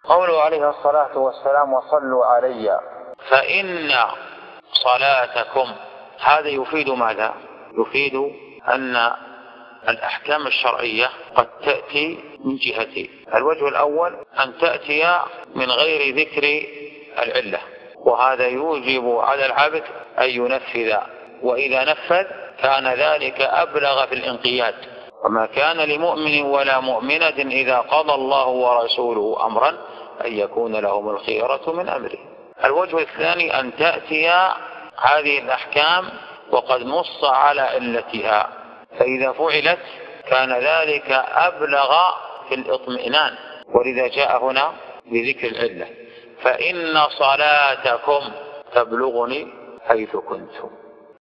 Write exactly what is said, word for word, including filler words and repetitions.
قوله عليه الصلاة والسلام وصلوا علي فإن صلاتكم، هذا يفيد ماذا؟ يفيد أن الأحكام الشرعية قد تأتي من جهتين. الوجه الأول أن تأتي من غير ذكر العلة، وهذا يوجب على العبد أن ينفذ، وإذا نفذ كان ذلك أبلغ في الانقياد. وما كان لمؤمن ولا مؤمنة إذا قضى الله ورسوله أمرا أن يكون لهم الخيرة من أمره. الوجه الثاني أن تأتي هذه الأحكام وقد نص على علتها، فإذا فعلت كان ذلك أبلغ في الاطمئنان، ولذا جاء هنا بذكر العلة: فإن صلاتكم تبلغني حيث كنتم.